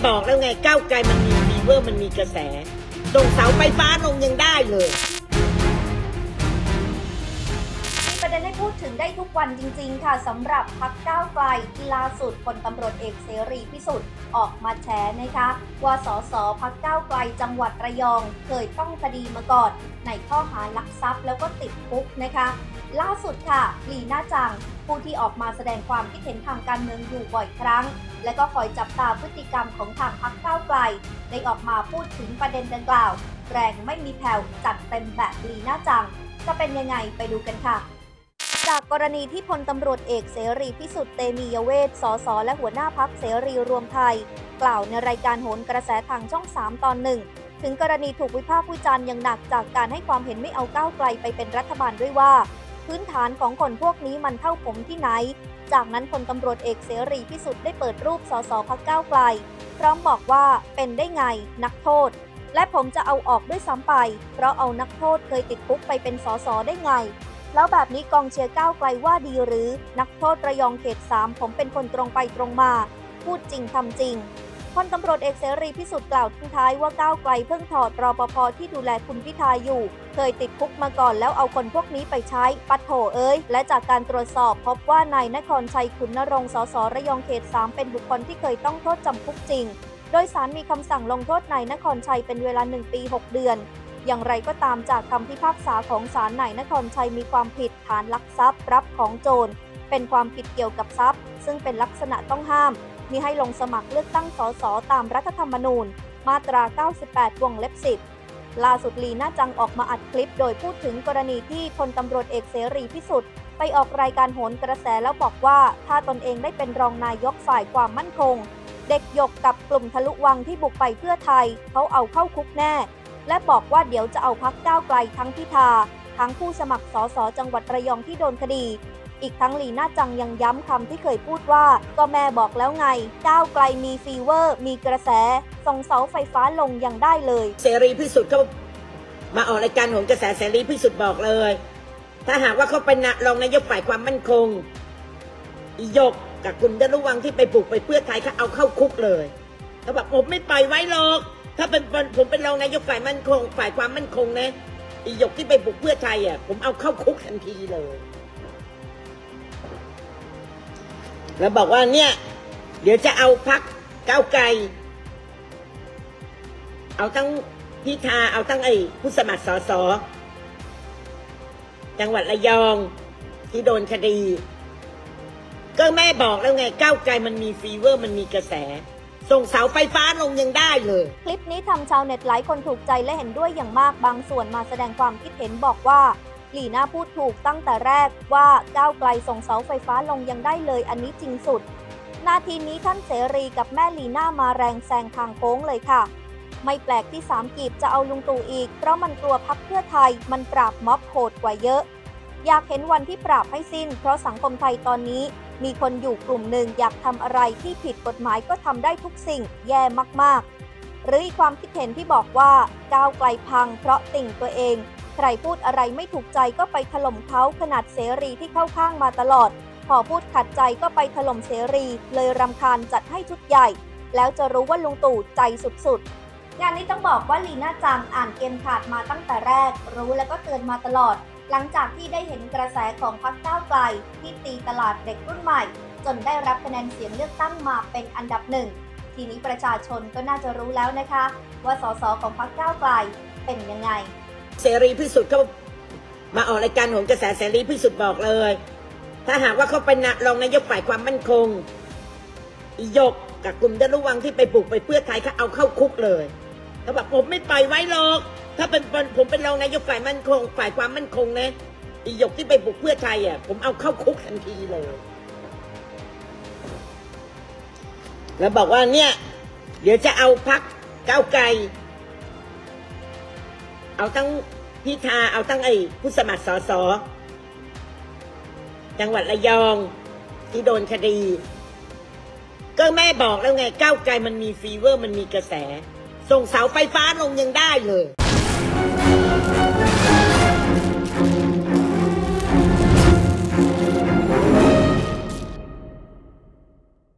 บอกแล้วไงก้าวไกลมันมีฟีเวอร์มันมีกระแสส่งเสาไฟฟ้าลงยังได้เลยมีประเด็นให้พูดถึงได้ทุกวันจริงๆค่ะสำหรับพรรคก้าวไกลที่ล่าสุดพลตำรวจเอกเสรีพิสุทธิ์ออกมาแฉนะคะว่าสสพรรคก้าวไกลจังหวัดระยองเคยต้องคดีมาก่อนในข้อหาลักทรัพย์แล้วก็ติดคุกนะคะล่าสุดค่ะลีน่าจังผู้ที่ออกมาแสดงความคิดเห็นทางการเมืองอยู่บ่อยครั้งและก็คอยจับตาพฤติกรรมของทางพรรคก้าวไกลได้ออกมาพูดถึงประเด็นดังกล่าวแรงไม่มีแผ่วจัดเต็มแบบลีน่าจังจะเป็นยังไงไปดูกันค่ะจากกรณีที่พลตำรวจเอกเสรีพิสุทธิ์เตมียเวทสสและหัวหน้าพรรคเสรีรวมไทยกล่าวในรายการโหนกระแสทางช่อง 3 ตอนหนึ่งถึงกรณีถูกวิพากษ์วิจารณ์อย่างหนักจากการให้ความเห็นไม่เอาก้าวไกลไปเป็นรัฐบาลด้วยว่าพื้นฐานของคนพวกนี้มันเท่าผมที่ไหนจากนั้นพลตำรวจเอกเสรีพิสุทธิ์ได้เปิดรูปสสพรรคก้าวไกลพร้อมบอกว่าเป็นได้ไงนักโทษและผมจะเอาออกด้วยซ้ำไปเพราะเอานักโทษเคยติดคุกไปเป็นสสได้ไงแล้วแบบนี้กองเชียร์ก้าวไกลว่าดีหรือนักโทษระยองเขต 3ผมเป็นคนตรงไปตรงมาพูดจริงทำจริงพลตำรวจเอกเสรีพิสุทธิ์กล่าวทิ้งท้ายว่าก้าวไกลเพิ่งถอดรปภ.ที่ดูแลคุณพิธาอยู่เคยติดคุกมาก่อนแล้วเอาคนพวกนี้ไปใช้ปัดโถเอ้ยและจากการตรวจสอบพบว่านายนครชัยขุนนรงค์สสระยองเขต 3เป็นบุคคลที่เคยต้องโทษจำคุกจริงโดยศาลมีคำสั่งลงโทษนายนครชัยเป็นเวลา1 ปี 6 เดือนอย่างไรก็ตามจากคำพิพากษาของศาลนายนครชัยมีความผิดฐานลักทรัพย์รับของโจรเป็นความผิดเกี่ยวกับทรัพย์ซึ่งเป็นลักษณะต้องห้ามมิให้ลงสมัครเลือกตั้งสสตามรัฐธรรมนูญมาตรา 98 วงเล็บ 10ล่าสุดลีน่าจังออกมาอัดคลิปโดยพูดถึงกรณีที่พลตำรวจเอกเสรีพิสุทธิ์ไปออกรายการโหนกระแสแล้วบอกว่าถ้าตนเองได้เป็นรองนายกฝ่ายความมั่นคงเด็กหยกกับกลุ่มทะลุวังที่บุกไปเพื่อไทยเขาเอาเข้าคุกแน่และบอกว่าเดี๋ยวจะเอาพรรคก้าวไกลทั้งพิธาทั้งผู้สมัครสสจังหวัดระยองที่โดนคดีอีกทั้งลีน่าจังยังย้ำคำที่เคยพูดว่าก็แม่บอกแล้วไงก้าวไกลมีฟีเวอร์มีกระแสส่งเสาไฟฟ้าลงยังได้เลยเสรีพิสุทธิ์เขามาออกรายการโหนกระแสเสรีพิสุทธิ์บอกเลยถ้าหากว่าเขาเป็นรองนายกฝ่ายความมั่นคงอีหยกกับกลุ่มทะลุวังที่ไปปลุกไปเพื่อไทยเขาเอาเข้าคุกเลยเขาบอกผมไม่ปล่อยไว้หรอกถ้าเป็นผมเป็นรองนายกฝ่ายมั่นคงฝ่ายความมั่นคงนะอีหยกที่ไปปลุกเพื่อไทยผมเอาเข้าคุกทันทีเลยแล้วบอกว่าเนี่ยเดี๋ยวจะเอาพรรคก้าวไกลเอาทั้งพิธาเอาทั้งผู้สมัครสสจังหวัดระยองที่โดนคดีก็แม่บอกแล้วไงก้าวไกลมันมีฟีเวอร์มันมีกระแสส่งเสาไฟฟ้าลงยังได้เลยคลิปนี้ทำชาวเน็ตหลายคนถูกใจและเห็นด้วยอย่างมากบางส่วนมาแสดงความคิดเห็นบอกว่าลีน่าพูดถูกตั้งแต่แรกว่าก้าวไกลส่งเสาไฟฟ้าลงยังได้เลยอันนี้จริงสุดนาทีนี้ท่านเสรีกับแม่ลีน่ามาแรงแซงทางโค้งเลยค่ะไม่แปลกที่3 กีบจะเอาลุงตู่อีกเพราะมันกลัวพรรคเพื่อไทยมันปราบม็อบโหดกว่าเยอะอยากเห็นวันที่ปราบให้สิ้นเพราะสังคมไทยตอนนี้มีคนอยู่กลุ่มหนึ่งอยากทำอะไรที่ผิดกฎหมายก็ทำได้ทุกสิ่งแย่มากๆหรืออีกความคิดเห็นที่บอกว่าก้าวไกลพังเพราะติ่งตัวเองใครพูดอะไรไม่ถูกใจก็ไปถล่มเขาขนาดเสรีที่เข้าข้างมาตลอดพอพูดขัดใจก็ไปถล่มเสรีเลยรำคาญจัดให้ชุดใหญ่แล้วจะรู้ว่าลุงตู่ใจสุดๆงานนี้ต้องบอกว่าลีน่าจังอ่านเกมขาดมาตั้งแต่แรกรู้และก็เตือนมาตลอดหลังจากที่ได้เห็นกระแสของพรรคก้าวไกลที่ตีตลาดเด็กรุ่นใหม่จนได้รับคะแนนเสียงเลือกตั้งมาเป็นอันดับหนึ่งทีนี้ประชาชนก็น่าจะรู้แล้วนะคะว่าสสของพรรคก้าวไกลเป็นยังไงเสรีพิสุทธิ์เขามาออกรายการโหนกระแสเสรีพิสุทธิ์บอกเลยถ้าหากว่าเขาเป็นรองนายกฝ่ายความมั่นคงอีหยกกับกลุ่มทะลุวังที่ไปปลุกไปเพื่อไทยเขาเอาเข้าคุกเลยเขาบอกผมไม่ปล่อยไว้หรอกถ้าเป็นผมเป็นรองนายกฝ่ายมั่นคงฝ่ายความมั่นคงนะอีหยกที่ไปปลุกเพื่อไทยผมเอาเข้าคุกทันทีเลยแล้วบอกว่าเนี่ยเดี๋ยวจะเอาพรรคก้าวไกลเอาทั้งพิธาเอาทั้งผู้สมัครสสจังหวัดระยองที่โดนคดีก็แม่บอกแล้วไงก้าวไกลมันมีฟีเวอร์มันมีกระแสส่งเสาไฟฟ้าลงยังได้เลย